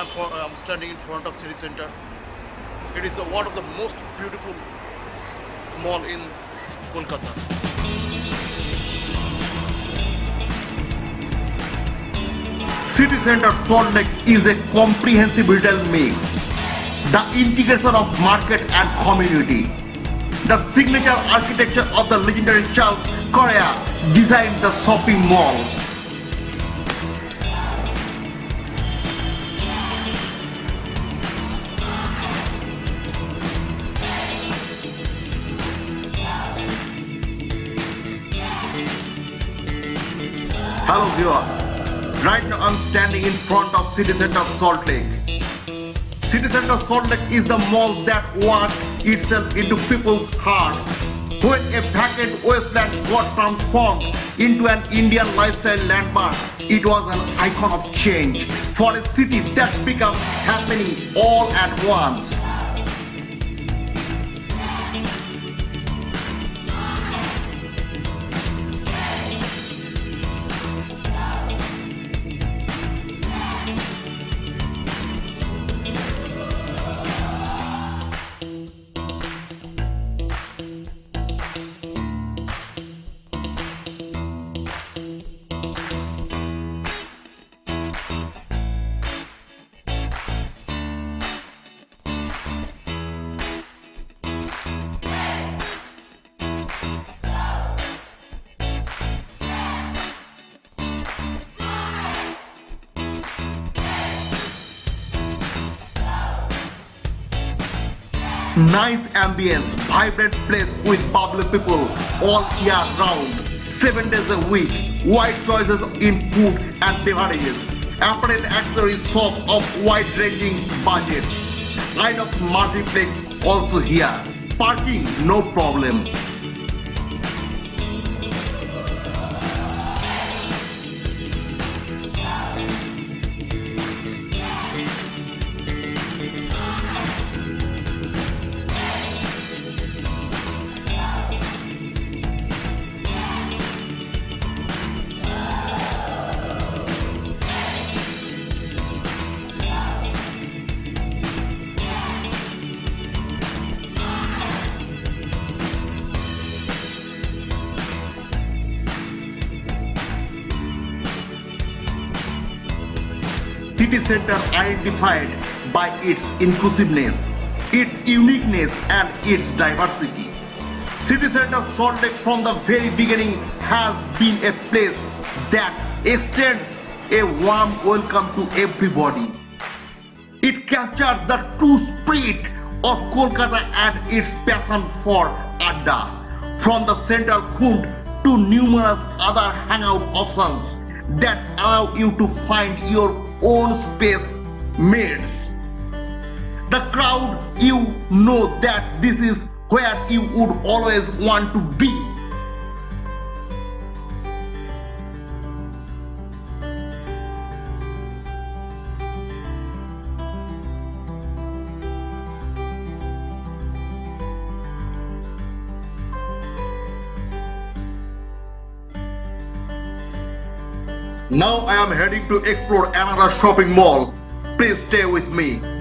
I'm standing in front of city center. It is one of the most beautiful mall in Kolkata. City Center Saltlake is a comprehensive retail mix. The integration of market and community. The signature architecture of the legendary Charles Correa designed the shopping mall. Hello viewers, right now I'm standing in front of City Center Saltlake. City Center Saltlake is the mall that works itself into people's hearts. When a vacant wasteland got transformed into an Indian lifestyle landmark, it was an icon of change for a city that becomes happening all at once. Nice ambience, vibrant place with bubbly people all year round, 7 days a week, wide choices in food and beverages, apparel accessories shops of wide-ranging budgets, Inox multiplex also here, parking no problem. City Center identified by its inclusiveness, its uniqueness and its diversity. City Center Saltlake from the very beginning has been a place that extends a warm welcome to everybody. It captures the true spirit of Kolkata and its passion for Adda, from the central Khund to numerous other hangout options that allow you to find your own space mates. The crowd, you know that this is where you would always want to be. Now I am heading to explore another shopping mall. Please stay with me.